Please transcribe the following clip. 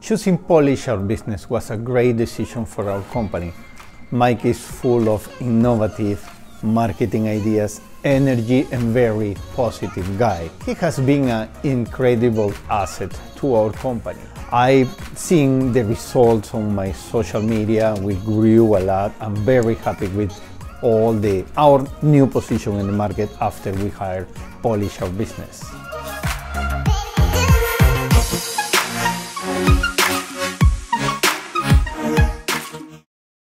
Choosing Polish Our Business was a great decision for our company. Mike is full of innovative marketing ideas, energy, and very positive guy. He has been an incredible asset to our company. I've seen the results on my social media. We grew a lot. I'm very happy with our new position in the market after we hired Polish Our Business.